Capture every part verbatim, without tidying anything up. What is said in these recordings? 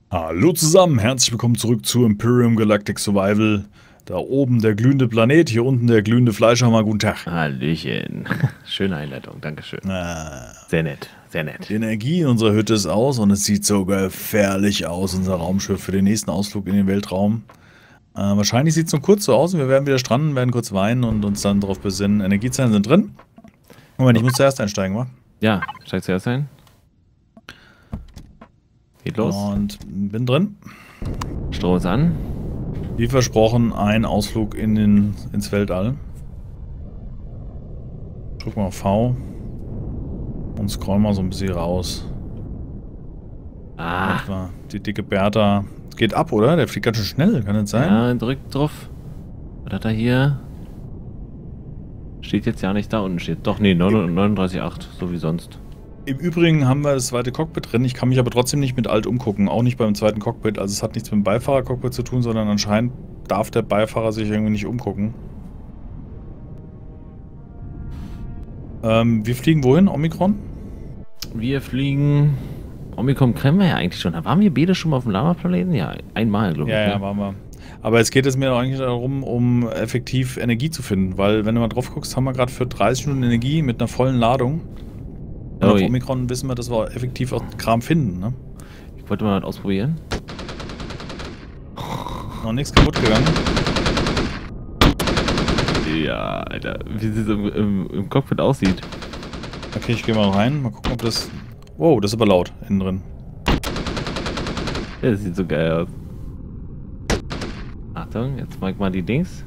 Hallo zusammen, herzlich willkommen zurück zu Imperium Galactic Survival. Da oben der glühende Planet, hier unten der glühende Fleischhammer. Guten Tag. Hallöchen. Schöne Einleitung, dankeschön. Ah, Sehr nett, sehr nett. die Energie in unserer Hütte ist aus und es sieht so gefährlich aus, unser Raumschiff für den nächsten Ausflug in den Weltraum. Äh, wahrscheinlich sieht es nur kurz so aus und wir werden wieder stranden, werden kurz weinen und uns dann darauf besinnen. Energiezellen sind drin. Moment, ich muss zuerst einsteigen, wa? Ja, steig zuerst ein. Geht los. Und bin drin. Strom ist an. Wie versprochen, ein Ausflug in den, ins Weltall. Drück mal auf V. Und scroll mal so ein bisschen raus. Ah. Etwa die dicke Bertha. Geht ab, oder? Der fliegt ganz schön schnell, kann das sein? Ja, drückt drauf. Was hat er hier? Steht jetzt ja nicht da unten steht. Doch, nee, neununddreißig Komma acht, so wie sonst. Im Übrigen haben wir das zweite Cockpit drin. Ich kann mich aber trotzdem nicht mit Alt umgucken. Auch nicht beim zweiten Cockpit. Also es hat nichts mit dem Beifahrercockpit zu tun, sondern anscheinend darf der Beifahrer sich irgendwie nicht umgucken. Ähm, wir fliegen wohin? Omikron? Wir fliegen... Omikron kennen wir ja eigentlich schon. Da waren wir beide schon mal auf dem Lava-Planeten? Ja, einmal, glaube ich. Ja, ja, ne? waren wir. Aber es geht es mir eigentlich darum, um effektiv Energie zu finden. Weil, wenn du mal drauf guckst, haben wir gerade für dreißig Minuten Energie mit einer vollen Ladung. Und Oh, auf Omikron wissen wir, dass wir effektiv auch Kram finden, ne? ich wollte mal was ausprobieren. Noch nichts kaputt gegangen. Ja, Alter, wie es im, im, im Cockpit aussieht. Okay, ich gehe mal rein. Mal gucken, ob das... Wow, das ist aber laut, innen drin. Ja, das sieht so geil aus. Achtung, jetzt mag mal die Dings.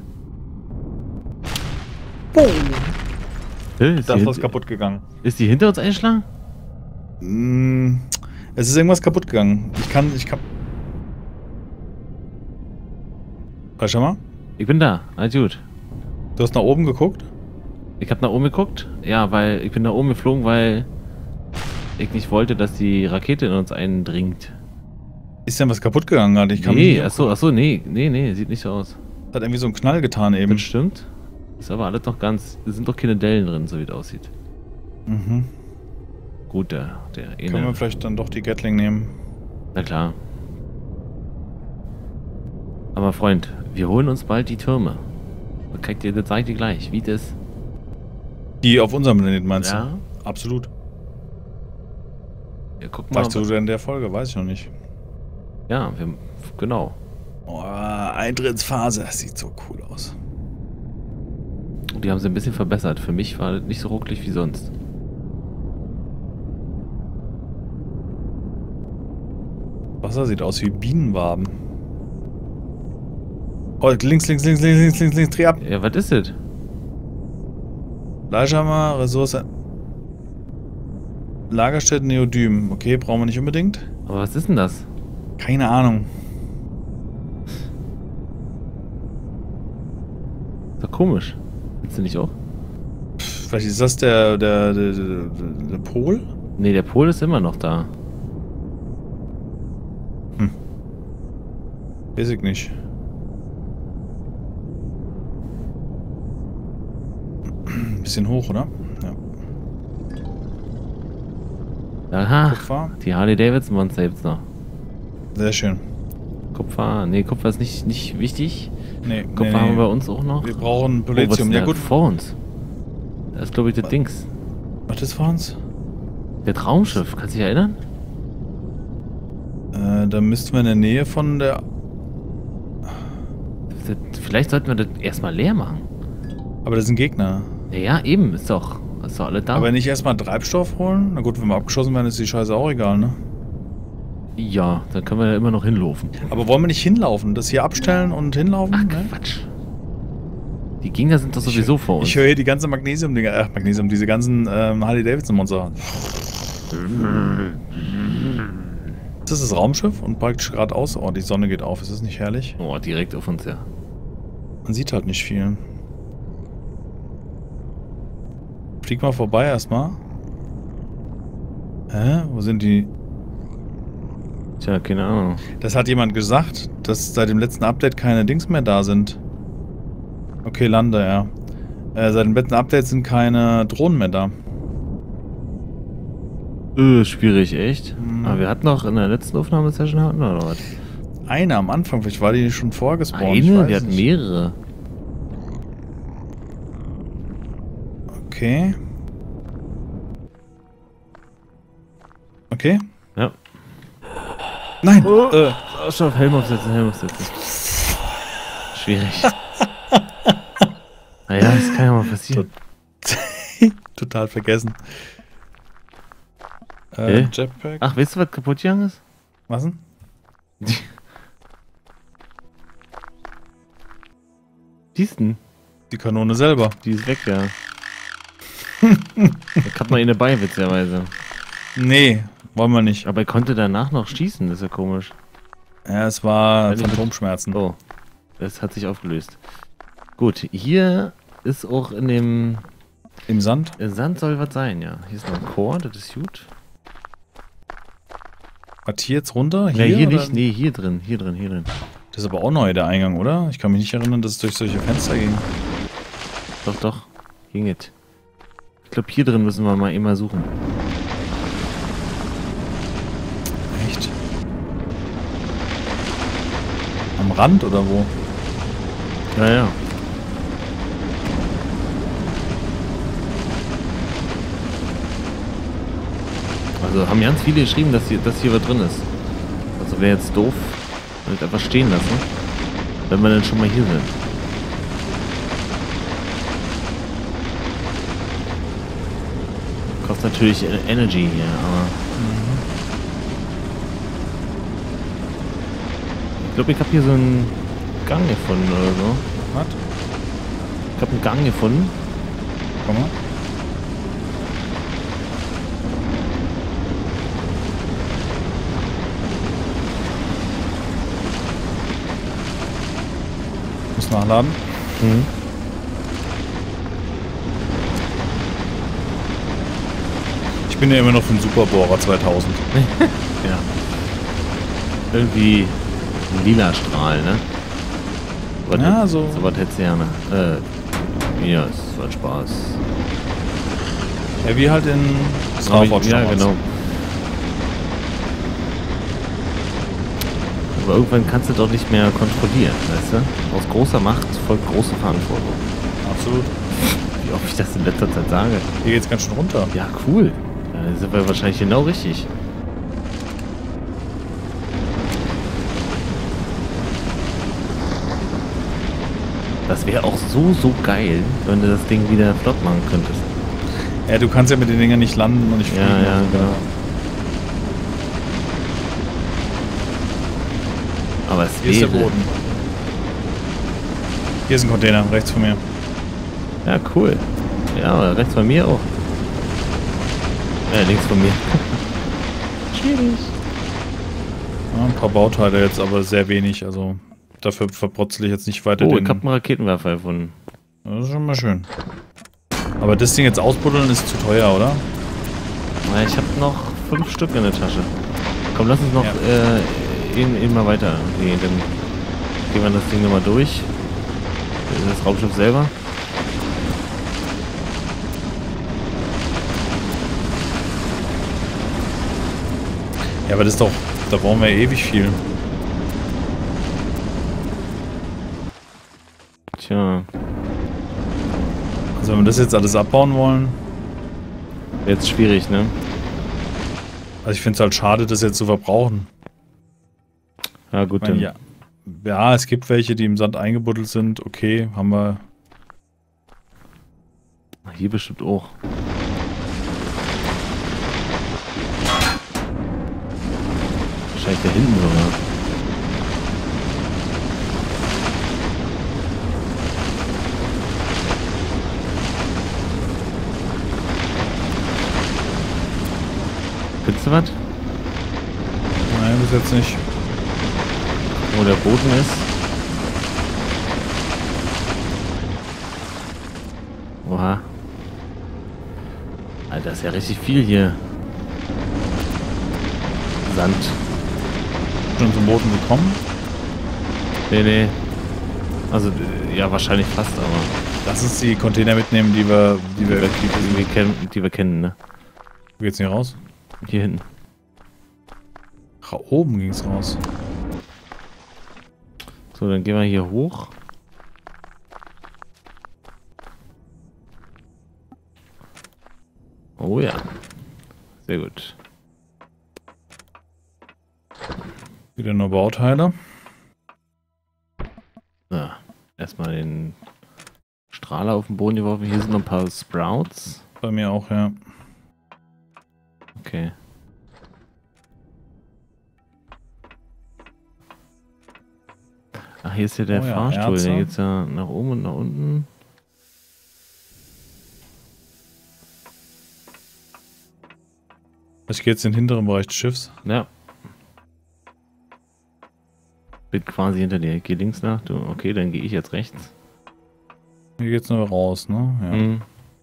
Boom! Äh, ist, Da die ist was hint- kaputt gegangen. ist die hinter uns eingeschlagen? Mm, es ist irgendwas kaputt gegangen. Ich kann... Ich kann... Schau mal. Ich bin da, alles gut. Du hast nach oben geguckt? Ich hab nach oben geguckt. Ja, weil ich bin nach oben geflogen, weil ich nicht wollte, dass die Rakete in uns eindringt. Ist denn was kaputt gegangen gerade? Ich kann Nee, mich nicht achso, achso, nee, nee, nee, sieht nicht so aus. Hat irgendwie so einen Knall getan eben. Das stimmt. Ist aber alles noch ganz. Es sind doch keine Dellen drin, so wie es aussieht. Mhm. Gut, der, der Können wir eine. vielleicht dann doch die Gatling nehmen? Na klar. Aber Freund, wir holen uns bald die Türme. Das kann ich dir- das sag ich dir gleich, wie das. Die auf unserem Planeten meinst Ja. du? Absolut. Ja, guck mal. Weißt du in der Folge? Weiß ich noch nicht. Ja, wir, genau. Oh, Eintrittsphase. Das sieht so cool aus. Die haben sie ein bisschen verbessert. Für mich war das nicht so ruckelig wie sonst. Wasser sieht aus wie Bienenwaben. Oh, links, links, links, links, links, links, links, dreh ab. Ja, was ist das? Fleischhammer, Ressource. Lagerstätte Neodym. Okay, brauchen wir nicht unbedingt. Aber was ist denn das? Keine Ahnung. Ist doch komisch. Findest du nicht auch? Pff, vielleicht ist das der, der, der, der, der Pol? Nee, der Pol ist immer noch da. Weiß ich nicht. Bisschen hoch, oder? Ja. Aha. Kupfer. Die Harley Davidson Monster gibt's noch. Sehr schön. Kupfer. Nee, Kupfer ist nicht, nicht wichtig. Nee, Kupfer nee, haben wir nee. bei uns auch noch. Wir brauchen Oh, was ist Palladium. denn Ja da gut. vor uns? Das ist, glaube ich, das Dings. Was ist vor uns? Der Traumschiff. Kannst du dich erinnern? Äh, da müssten wir in der Nähe von der... Das, vielleicht sollten wir das erstmal leer machen. Aber das sind Gegner. Ja, ja, eben. Ist doch, ist doch alle da. Aber nicht erstmal Treibstoff holen? Na gut, wenn wir abgeschossen werden, ist die Scheiße auch egal, ne? Ja, dann können wir ja immer noch hinlaufen. Aber wollen wir nicht hinlaufen? Das hier abstellen und hinlaufen? Ach, Ne? Quatsch. Die Gegner sind doch sowieso vor uns. Ich höre hier die ganze Magnesium-Dinger, äh, Magnesium, diese ganzen ähm, Harley-Davidson-Monster. Ist das das Raumschiff? Und praktisch geradeaus? Oh, die Sonne geht auf. Ist das nicht herrlich? Oh, direkt auf uns, ja. Man sieht halt nicht viel. Flieg mal vorbei erstmal. Hä? Wo sind die? Tja, keine Ahnung. Das hat jemand gesagt, dass seit dem letzten Update keine Dings mehr da sind. Okay, lande, ja. Äh, seit dem letzten Update sind keine Drohnen mehr da. Äh, schwierig, echt? Hm. Aber wir hatten noch in der letzten Aufnahmesession hatten wir oder was? Eine am Anfang, vielleicht war die schon vorgespawnt. Eine? Wir hatten mehrere. Okay. Okay. Ja. Nein! Oh. Äh. Sauerstoff, Helm aufsetzen, Helm aufsetzen. Schwierig. Naja, das kann ja mal passieren. Total vergessen. Äh, Hey. Jetpack. Ach, weißt du, was kaputt gegangen ist? Was denn? Die ist denn? Die Kanone selber. Die ist weg, ja. Ich hab noch eine bei, witzigerweise. Nee, wollen wir nicht. Aber er konnte danach noch schießen, das ist ja komisch. Ja, es war Weil ich- Phantomschmerzen. Oh, das hat sich aufgelöst. Gut, hier ist auch in dem Im Sand? im Sand soll was sein, ja. Hier ist noch ein Chor, das ist gut. Hat hier jetzt runter? Ja, hier oder? nicht, nee, hier drin, hier drin, hier drin. Das ist aber auch neu, der Eingang, oder? Ich kann mich nicht erinnern, dass es durch solche Fenster ging. Doch, doch, ging nicht. Ich glaube, hier drin müssen wir mal immer suchen. Echt? Am Rand oder wo? Ja, ja. Also haben ganz viele geschrieben, dass hier, dass hier was drin ist. Also wäre jetzt doof, wenn wir einfach stehen lassen, wenn wir dann schon mal hier sind. Kostet natürlich E- Energy hier, aber... Ich glaube, ich habe hier so einen Gang gefunden oder so. Was? Ich habe einen Gang gefunden. Komm mal. Muss nachladen. Mhm. Ich bin ja immer noch für den Superbohrer zweitausend. Ja. Irgendwie ein lila Strahl, ne? Was Ja, hätt- so- So was hättest du gerne. Äh, ja, es war Spaß. Ja, wie halt in Aber ich- Starwatch Ja, damals. genau. Aber irgendwann kannst du doch nicht mehr kontrollieren, weißt du? Aus großer Macht folgt große Verantwortung. Absolut. Wie oft ich das in letzter Zeit sage. Hier geht's ganz schön runter. Ja, cool. Da sind wir wahrscheinlich genau richtig. Das wäre auch so, so geil, wenn du das Ding wieder flott machen könntest. Ja, du kannst ja mit den Dingern nicht landen und nicht Ja, fliegen. ja, genau. Aber es Hier ist der wäre... Boden. Hier ist ein Container, rechts von mir. Ja, cool. Ja, aber rechts von mir auch. Ja, links von mir. Schwierig. Ja, ein paar Bauteile jetzt, aber sehr wenig. Also dafür verbrotzel ich jetzt nicht weiter Oh, den... ich hab einen Raketenwerfer gefunden. Das ist schon mal schön. Aber das Ding jetzt ausbuddeln ist zu teuer, oder? Na, ich habe noch fünf Stück in der Tasche. Komm, lass uns noch Ja. äh, eben, eben mal weiter gehen. Dann gehen wir das Ding nochmal durch. Das Raumschiff selber. Ja, aber das ist doch... Da brauchen wir ja ewig viel. Tja, Also wenn wir das jetzt alles abbauen wollen... jetzt schwierig, ne? Also ich finde es halt schade, das jetzt zu verbrauchen. Ja, gut, Ich meine, dann. ja, ja, es gibt welche, die im Sand eingebuddelt sind. Okay, haben wir... Hier bestimmt auch. Wahrscheinlich da hinten sogar. Findest du was? Nein, bis jetzt nicht. Wo der Boden ist? Oha. Alter, ist ja richtig viel hier. Sand. Schon zum Boden gekommen. Nee, nee. Also, äh, ja, wahrscheinlich fast, aber Lass uns die Container mitnehmen, die wir... Die wir, die wir, die wir, kennen, die wir kennen, ne? Wo geht's nicht raus? Hier hinten. Ach, oben ging es raus. So, dann gehen wir hier hoch. Oh ja. Sehr gut. Wieder nur Bauteile. So, erstmal den Strahler auf den Boden geworfen. Hier sind noch ein paar Sprouts. Bei mir auch, ja. Okay. Ach, hier ist ja der Oh ja, Fahrstuhl. Erze. Der geht's ja nach oben und nach unten. Ich gehe jetzt in den hinteren Bereich des Schiffs. Ja. Bin quasi hinter dir. Ich geh links nach. Du, okay, dann gehe ich jetzt rechts. Hier geht's nur raus, ne? Ja. Hm.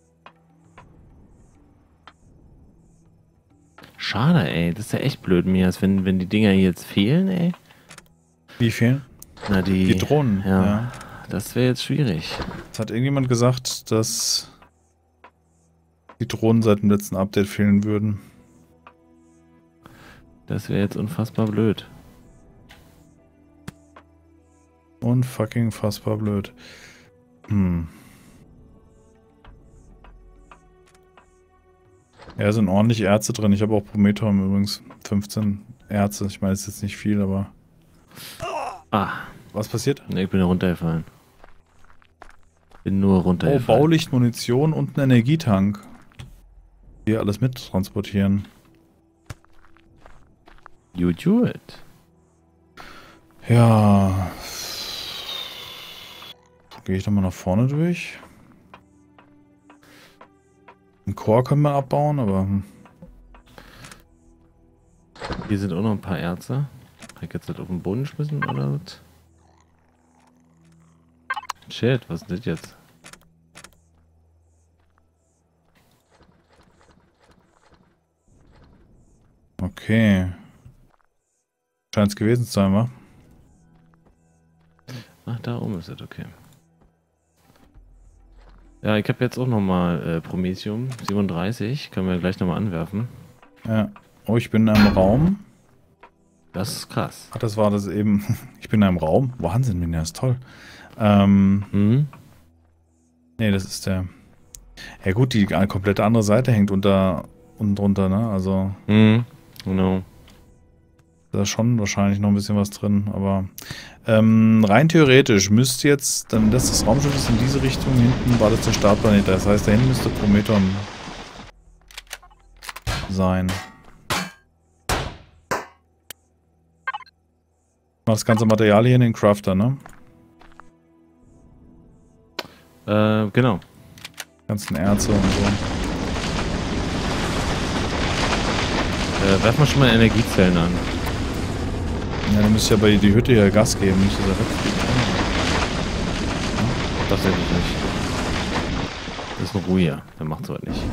Schade, ey. Das ist ja echt blöd, Mias, wenn, wenn die Dinger jetzt fehlen, ey. Wie viel? Na, die, Die Drohnen, Ja. ja. Das wäre jetzt schwierig. Es hat irgendjemand gesagt, dass die Drohnen seit dem letzten Update fehlen würden. Das wäre jetzt unfassbar blöd. Unfucking fassbar blöd. Hm. Ja, sind ordentlich Erze drin. Ich habe auch Prometheum übrigens. fünfzehn Erze. Ich meine, es ist jetzt nicht viel, aber... Ah, Was passiert? ne, ich bin runtergefallen. Bin nur Oh, runtergefallen. Baulicht, Munition und ein Energietank. Hier alles mit transportieren. You do it. Ja. Gehe ich da mal nach vorne durch. Ein Core können wir abbauen, aber... hm. Hier sind auch noch ein paar Erze. Hab ich jetzt das auf den Boden geschmissen oder was? Shit, was ist das jetzt? Okay. Scheint es gewesen zu sein, wa? Ach, da oben ist es, okay. Ja, ich habe jetzt auch nochmal äh, Promethium siebenunddreißig. Können wir gleich nochmal anwerfen. Ja. Oh, ich bin in einem Raum. Das ist krass. Ach, das war das eben. Ich bin in einem Raum. Wahnsinn, Minja, ist toll. Ähm, Mhm. nee, das ist der... Ja gut, die eine komplette andere Seite hängt unter unten drunter, ne? Also, Mhm. Genau. da ist schon wahrscheinlich noch ein bisschen was drin, aber ähm, rein theoretisch müsste jetzt, dann das, das Raumschiff ist in diese Richtung, hinten war das der Startplanet, das heißt, da hinten müsste Prometheum sein. Das ganze Material hier in den Crafter, ne? Äh, genau. Ganzen Erze und so. Äh, werfen wir schon mal Energiezellen an. Ja, dann müsste ja bei die Hütte hier Gas geben, nicht dieser wegfliegt. Das hätte ich nicht. Das ist ein Ruhiger. Der macht so was nicht.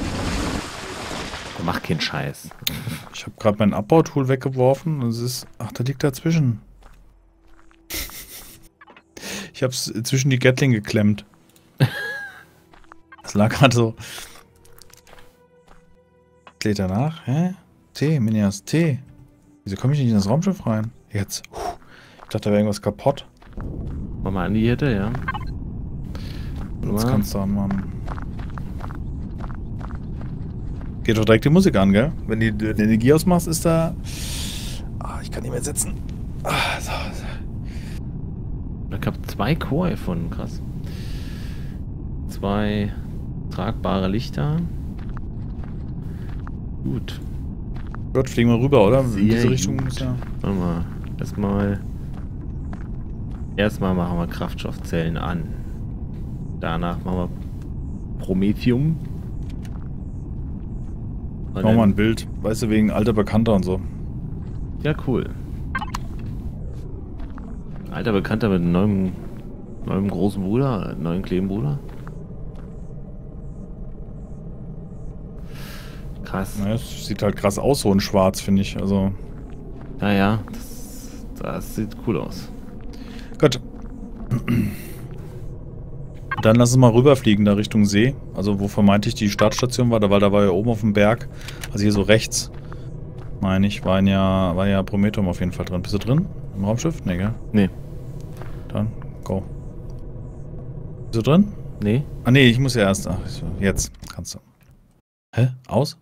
Der macht keinen Scheiß. Ich habe gerade mein Abbautool weggeworfen und es ist... Ach, da liegt dazwischen. Ich habe es zwischen die Gatling geklemmt. Das lag gerade so. Was lädt danach? Hä? T, Minias, T. Wieso komme ich nicht in das Raumschiff rein? Jetzt. Puh. Ich dachte, da wäre irgendwas kaputt. Mach mal an die Hütte, ja. Jetzt kannst du anmachen. Geht doch direkt die Musik an, gell? Wenn du die, die Energie ausmachst, ist da... Ah, ich kann nicht mehr sitzen. Ah, so, so. Ich habe zwei Core gefunden, krass. Zwei tragbare Lichter. Gut. Gut, fliegen wir rüber, oder? In Sehr diese Richtung gut. muss ja... Warte mal. Erstmal. Erstmal machen wir Kraftstoffzellen an. Danach machen wir Promethium. Und Mach mal ein Bild. Weißt du, wegen alter Bekannter und so. Ja, cool. Alter Bekannter mit einem neuen, neuen großen Bruder, neuen kleinen Bruder. Krass. Naja, es sieht halt krass aus, so in schwarz, finde ich. Also. Naja, das, das sieht cool aus. Gut. Dann lass uns mal rüberfliegen, da Richtung See. Also wo vermeintlich die Startstation war, da, weil da war ja oben auf dem Berg. Also hier so rechts, meine ich, war ja, war ja Prometheum auf jeden Fall drin. Bist du drin? Im Raumschiff? Nee, gell? Nee. Dann, go. Bist du drin? Nee. Ah nee, ich muss ja erst. Ach, jetzt kannst du. Hä? Aus?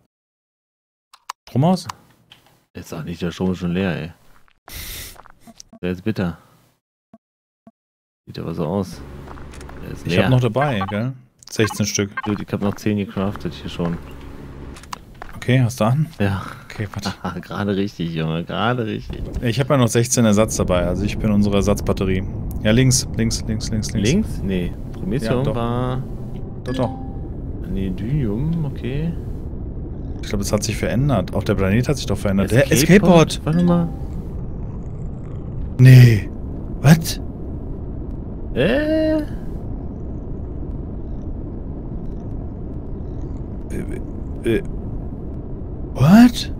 Strom aus? Jetzt sag nicht, der Strom ist schon leer, ey. Der ist bitter. Sieht aber so aus. Der ist leer. Ich hab noch dabei, gell? sechzehn Stück. Dude, ich hab noch zehn gecraftet hier schon. Okay, hast du an? Ja. Okay, warte. Gerade richtig, Junge, gerade richtig. Ich habe ja noch sechzehn Ersatz dabei, also ich bin unsere Ersatzbatterie. Ja, links, links, links, links, links. Links? Nee. Prometheum Ja, doch. war... Doch, doch. Nee, Dynium, okay. Ich glaube, es hat sich verändert. Auch der Planet hat sich doch verändert. Der Escape Escape Pod! Pod? Warte mal. Nee. Was? Äh? Äh, äh. What?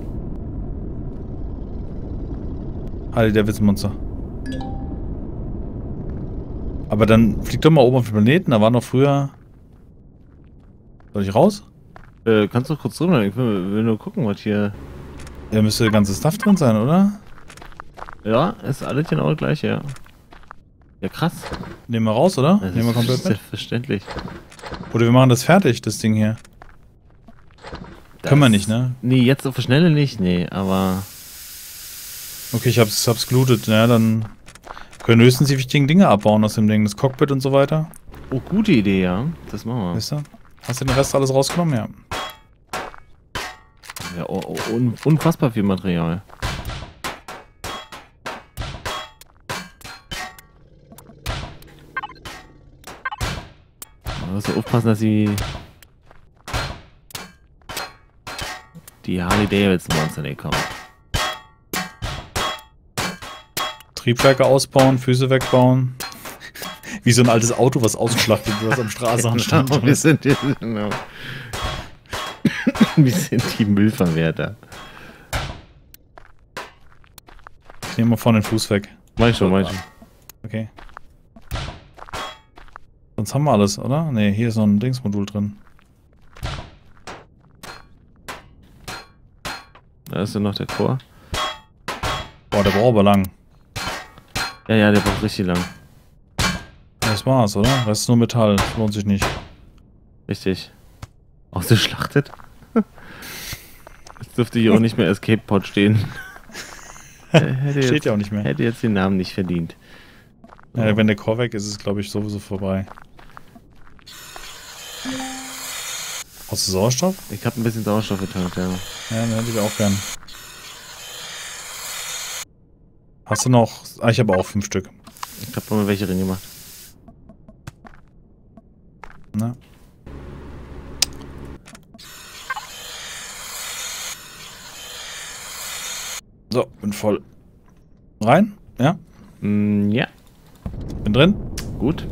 Harley Davidson Monster. Aber dann flieg doch mal oben auf den Planeten, da war noch früher... Soll ich raus? Äh, kannst du kurz drüber? Ich will, will nur gucken, was hier... Da müsste der ganze Stuff drin sein, oder? Ja, ist alles genau das gleiche, ja. Ja, krass. Nehmen wir raus, oder? Das Nehmen wir ist komplett mit. selbstverständlich. Oder wir machen das fertig, das Ding hier. Das Können wir nicht, ne? Nee, jetzt auf die Schnelle nicht, nee, aber... Okay, ich hab's, hab's gelootet. Ja, dann können wir höchstens die wichtigen Dinge abbauen aus dem Ding. Das Cockpit und so weiter. Oh, gute Idee, ja. Das machen wir. Weißt du? Hast du den Rest alles rausgenommen? Ja. Ja, oh, oh, un unfassbar viel Material. Man muss ja aufpassen, dass sie die Harley Davidson Monster nicht kommen. Triebwerke ausbauen, Füße wegbauen. Wie so ein altes Auto, was ausgeschlachtet wird, was am Straßenrand stand. Genau, wir sind jetzt, genau. Wir sind die Müllverwerter. Ich nehme mal vorne den Fuß weg. Mach ich schon, mach ich schon. Okay. Sonst haben wir alles, oder? Ne, hier ist noch ein Dingsmodul drin. Da ist ja noch der Chor. Boah, der braucht aber lang. Ja, ja, der braucht richtig lang. Das war's, oder? Rest ist nur Metall. Das lohnt sich nicht. Richtig. Ausgeschlachtet? Jetzt dürfte hier auch nicht mehr Escape Pod stehen. Hätte Steht jetzt, ja auch nicht mehr. Hätte jetzt den Namen nicht verdient. Ja, wenn der Core weg ist, ist es, glaube ich, sowieso vorbei. Aus dem Sauerstoff? Ich habe ein bisschen Sauerstoff getankt, ja. Ja, den hätte ich auch gern. Hast du noch... Ah, ich habe auch fünf Stück. Ich habe mal welche drin gemacht. Na? So, bin voll. Rein? Ja? Mm, ja, Bin drin? gut.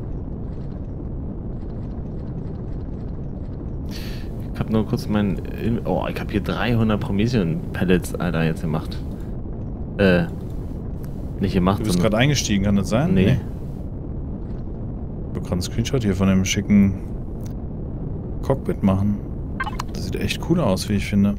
Ich habe nur kurz mein... Oh, ich habe hier dreihundert Prometheum-Pellets, Alter, jetzt gemacht. Äh, nicht gemacht, Du bist sondern... gerade eingestiegen, kann das sein? Nee. Wir können einen Screenshot hier von dem schicken Cockpit machen. Das sieht echt cool aus, wie ich finde.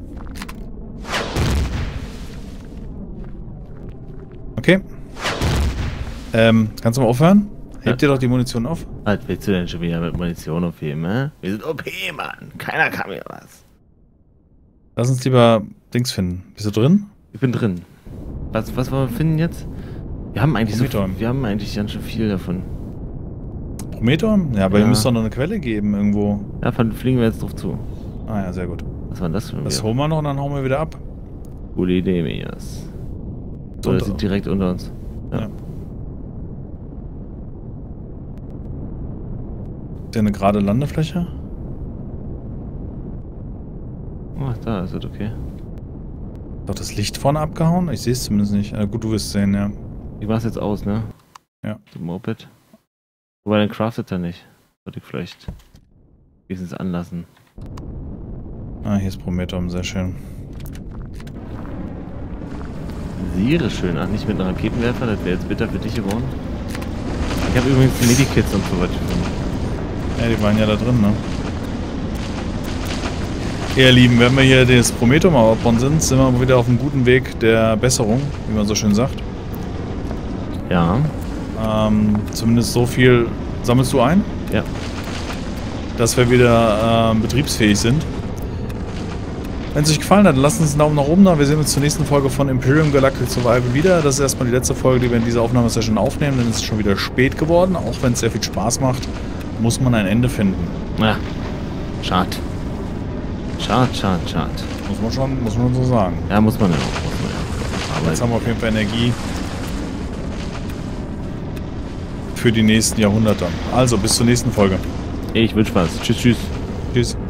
Okay. Ähm, kannst du mal aufhören? Hebt Ja. dir doch die Munition auf. Was willst du denn schon wieder mit Munition aufheben, hä? Wir sind O P, Mann. Keiner kann mir was. Lass uns lieber Dings finden. Bist du drin? Ich bin drin. Was, was wollen wir finden jetzt? Wir haben eigentlich so, Prometheum. wir haben eigentlich ganz schön viel davon. Prometheum? Ja, aber Ja. ihr müsst doch noch eine Quelle geben irgendwo. Davon fliegen wir jetzt drauf zu. Ah ja, sehr gut. Was war denn das schon Das wieder? holen wir noch und dann hauen wir wieder ab. Gute Idee, Mias. So, das Unter- sieht direkt unter uns. Ja. Ja. Ist ja eine gerade Landefläche? Ach, da ist es okay. Ist doch das Licht vorne abgehauen? Ich sehe es zumindest nicht. Ah, gut, du wirst es sehen, ja. Ich mach's jetzt aus, ne? Ja. Das Moped. Wobei, dann craftet er nicht. Sollte ich vielleicht wenigstens anlassen. Ah, hier ist Prometheum, sehr schön. Sehr schön. Ach, nicht mit einem Raketenwerfer, das wäre jetzt bitter für dich geworden. Ich habe übrigens die Medikits und so weiter. Ja, die waren ja da drin, ne? Ja, ihr Lieben, wenn wir hier das Prometheum aufbauen sind, sind wir wieder auf einem guten Weg der Besserung, wie man so schön sagt. Ja. Ähm, zumindest so viel sammelst du ein? Ja. Dass wir wieder ähm, betriebsfähig sind. Wenn es euch gefallen hat, lasst uns einen Daumen nach oben da. Wir sehen uns zur nächsten Folge von Imperium Galactic Survival wieder. Das ist erstmal die letzte Folge, die wir in dieser Aufnahmesession aufnehmen, denn es ist schon wieder spät geworden. Auch wenn es sehr viel Spaß macht, muss man ein Ende finden. Ja. Schade. Schade, schade, schade. Muss man schon, muss man so sagen. Ja, muss man ja auch. Muss man ja. Aber jetzt haben wir auf jeden Fall Energie für die nächsten Jahrhunderte. Also, bis zur nächsten Folge. Ich wünsche was. Tschüss, tschüss. Tschüss.